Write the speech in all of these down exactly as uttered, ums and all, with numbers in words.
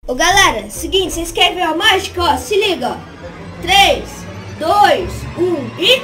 Ô galera, seguinte, vocês querem ver a mágica? Ó, se liga, ó. três, dois, um e...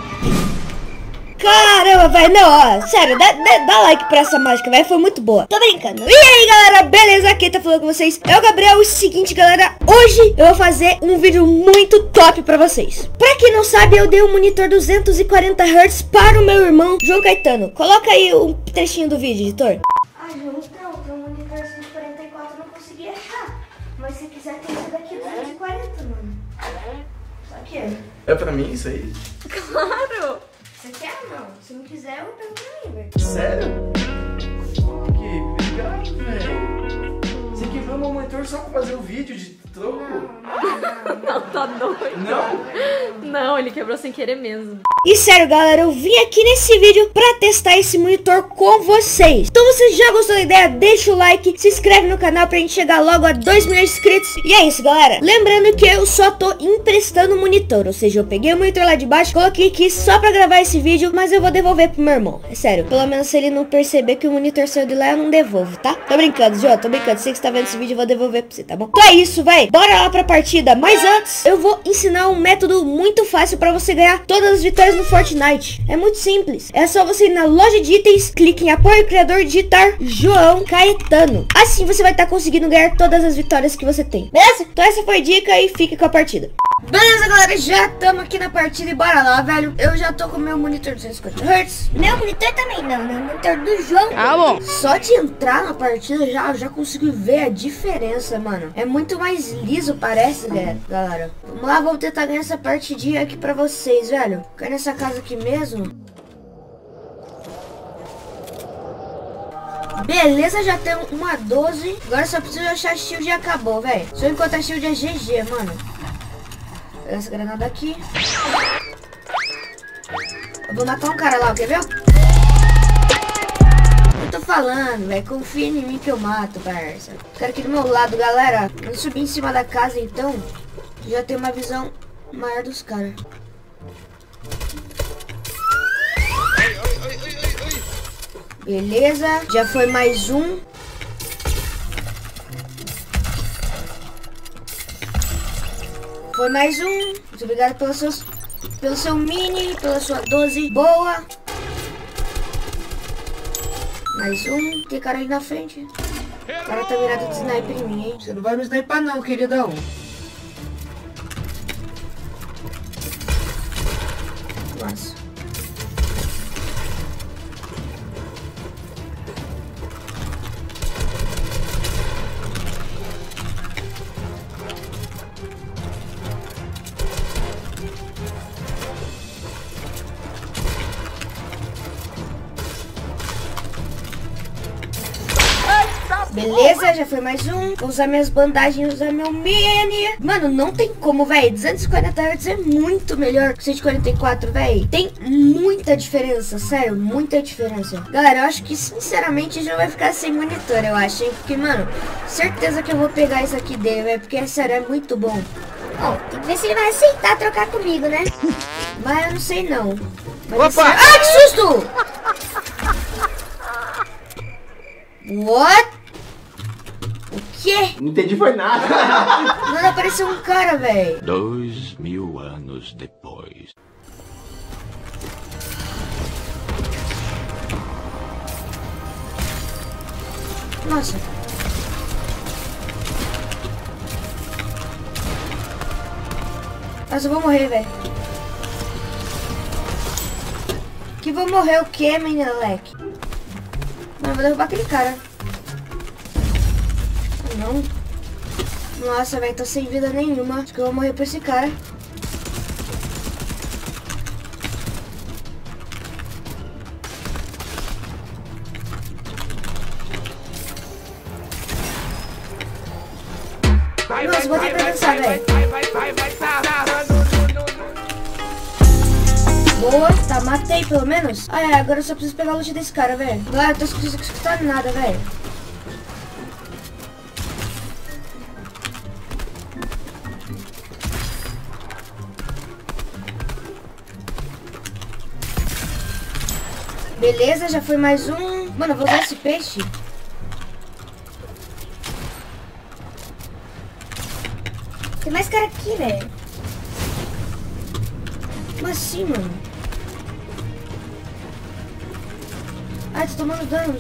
Caramba, velho, não, ó, sério, dá, dá, dá like pra essa mágica, velho, foi muito boa. Tô brincando. E aí, galera, beleza? Quem tá falando com vocês é o Gabriel. O seguinte, galera, hoje eu vou fazer um vídeo muito top pra vocês. Pra quem não sabe, eu dei um monitor duzentos e quarenta hertz para o meu irmão João Caetano. Coloca aí um trechinho do vídeo, editor. Ah, João, então, pro monitor cento e quarenta e quatro eu não consegui achar. Mas se quiser tem esse daqui duzentos e quarenta, mano. Só que é. É pra mim isso aí? Claro! Você quer ou não? Se não quiser, eu pego pra mim, velho. Sério? Que obrigado, velho. Você quebrou meu monitor só pra fazer o vídeo de troco? Não, não, não. Não, tá doido. Não? Não, ele quebrou sem querer mesmo. E sério, galera, eu vim aqui nesse vídeo pra testar esse monitor com vocês. Então você já gostou da ideia? Deixa o like, se inscreve no canal pra gente chegar logo a dois milhões de inscritos. E é isso, galera. Lembrando que eu só tô emprestando o monitor. Ou seja, eu peguei o monitor lá de baixo, coloquei aqui só pra gravar esse vídeo, mas eu vou devolver pro meu irmão. É sério, pelo menos se ele não perceber que o monitor saiu de lá, eu não devolvo, tá? Tô brincando, Jô, tô brincando. Você que está vendo esse vídeo, eu vou devolver pra você, tá bom? Então é isso, véi. Bora lá pra partida. Mas antes, eu vou ensinar um método muito fácil pra você ganhar todas as vitórias no Fortnite. É muito simples. É só você ir na loja de itens, clique em apoio ao criador e digitar João Caetano. Assim você vai estar tá conseguindo ganhar todas as vitórias que você tem. Beleza? Então essa foi a dica e fique com a partida. Beleza, galera, já estamos aqui na partida e bora lá, velho. Eu já tô com o meu monitor duzentos e cinquenta hertz. Meu monitor também não, meu monitor do João. Ah, bom. Só de entrar na partida já, já consigo ver a diferença, mano. É muito mais liso, parece, galera. Vamos lá, vamos tentar ganhar essa partidinha aqui pra vocês, velho. Cai nessa casa aqui mesmo. Beleza, já tem uma doze. Agora só preciso achar shield e acabou, velho. Se eu encontrar shield é G G, mano. Essa granada aqui. Eu vou matar um cara lá, quer ver? Eu tô falando, velho. Confia em mim que eu mato, parça. Os caras aqui do meu lado, galera. Eu subi em cima da casa, então já tem uma visão maior dos caras. Beleza, já foi mais um. Foi mais um. Muito obrigado pelo seu, pelo seu mini, pela sua doze. Boa. Mais um. Tem cara aí na frente. O cara tá virado de sniper em mim, hein? Você não vai me sniper não, queridão. Nossa. Beleza, já foi mais um. Vou usar minhas bandagens, usar meu mini. Mano, não tem como, velho. duzentos e quarenta hertz é muito melhor que cento e quarenta e quatro, velho. Tem muita diferença, sério, muita diferença. Galera, eu acho que, sinceramente, já vai ficar sem monitor, eu acho, hein? Porque, mano, certeza que eu vou pegar isso aqui dele, velho. Porque, sério, é muito bom. Bom, tem que ver se ele vai aceitar trocar comigo, né? Mas eu não sei, não. Mas Opa! Esse... Ah, que susto! What? Não entendi foi nada. Mano, apareceu um cara, velho. Dois mil anos depois. Nossa. Nossa, eu vou morrer, velho. Que vou morrer o quê, meneleque? Mano, vou derrubar aquele cara. Não. Nossa, velho, tô sem vida nenhuma. Acho que eu vou morrer por esse cara. Nossa, vou ter que dançar, velho. Boa, tá, matei pelo menos. Ah, é, agora eu só preciso pegar a loot desse cara, velho. Galera, eu tô conseguindo escutar nada, velho. Beleza, já foi mais um. Mano, eu vou usar esse peixe. Tem mais cara aqui, velho. Como assim, mano? Ai, tô tomando dano.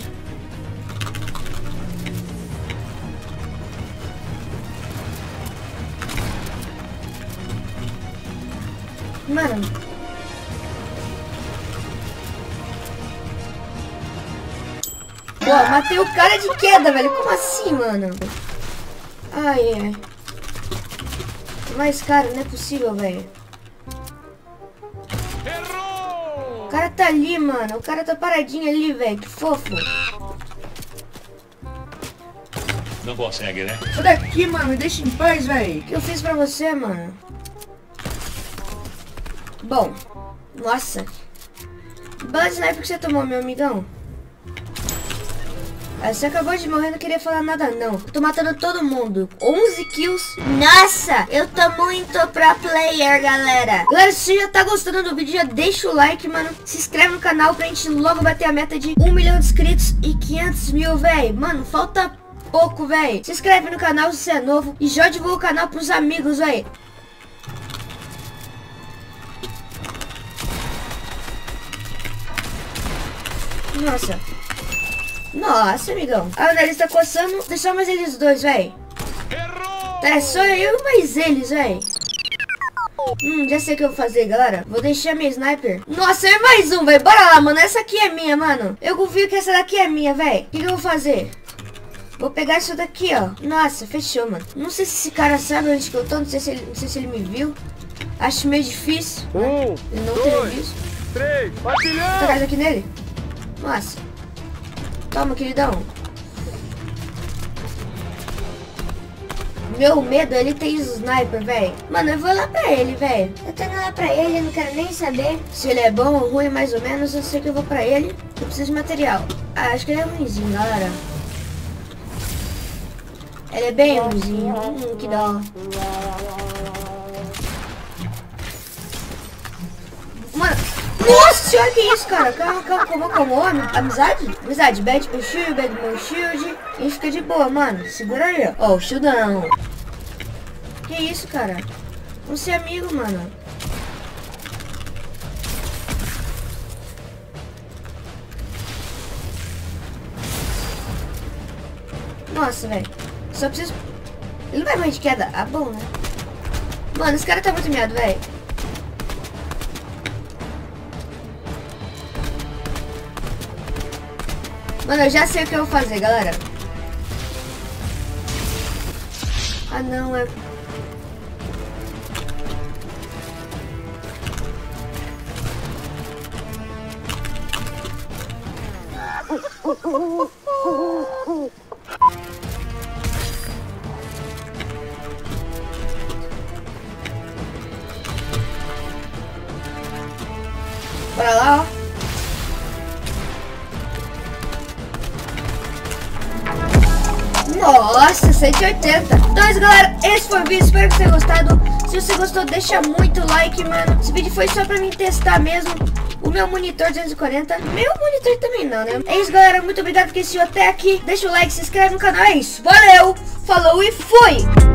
Mano. Pô, matei o cara de queda, velho. Como assim, mano? Ai, ai. Mais cara, não é possível, velho. O cara tá ali, mano. O cara tá paradinho ali, velho. Que fofo. Não consegue, né? Sai daqui, mano. Me deixa em paz, velho. O que eu fiz pra você, mano? Bom. Nossa. Bala de sniper que você tomou, meu amigão? Ah, você acabou de morrer, não queria falar nada não. Eu tô matando todo mundo. onze kills. Nossa, eu tô muito pro player, galera. Galera, se você já tá gostando do vídeo, já deixa o like, mano. Se inscreve no canal pra gente logo bater a meta de um milhão de inscritos e quinhentos mil, velho. Mano, falta pouco, velho. Se inscreve no canal se você é novo e já divulga o canal pros amigos, velho. Nossa. Nossa, amigão. Ah, o nariz tá coçando. Deixa mais eles dois, velho. Tá, é só eu e mais eles, velho. Hum, já sei o que eu vou fazer, galera. Vou deixar minha sniper. Nossa, é mais um, velho. Bora lá, mano. Essa aqui é minha, mano. Eu confio que essa daqui é minha, velho. O que, que eu vou fazer? Vou pegar isso daqui, ó. Nossa, fechou, mano. Não sei se esse cara sabe onde que eu tô. Não sei se ele, não sei se ele me viu. Acho meio difícil. Um, ele não ter visto. Três, patilhão. Tá aqui nele? Nossa. Toma, queridão. Meu medo, ele tem sniper, velho. Mano, eu vou lá pra ele, velho. Eu tô indo lá pra ele, eu não quero nem saber se ele é bom ou ruim, mais ou menos. Eu sei que eu vou pra ele. Eu preciso de material. Ah, acho que ele é ruimzinho, galera. Ele é bem ruimzinho. Hum, que da hora. Mano... Nossa senhora, que isso, cara? Calma, calma, calma, calma. Amizade? Amizade, bad pro shield, bad pro shield. E fica de boa, mano. Segura aí, ó. Ó, o shieldão. Que isso, cara? Vamos ser amigo, mano. Nossa, velho. Só preciso... Ele não vai morrer de queda. Ah, bom, né? Mano, esse cara tá muito miado, velho. Mano, eu já sei o que eu vou fazer, galera. Ah, não, é... Bora lá, ó. Nossa, cento e oitenta. Então é isso, galera. Esse foi o vídeo. Espero que você tenha gostado. Se você gostou, deixa muito like, mano. Esse vídeo foi só pra mim testar mesmo o meu monitor duzentos e quarenta. Meu monitor também não, né? É isso, galera. Muito obrigado por assistir até aqui. Deixa o like, se inscreve no canal. É isso. Valeu, falou e fui!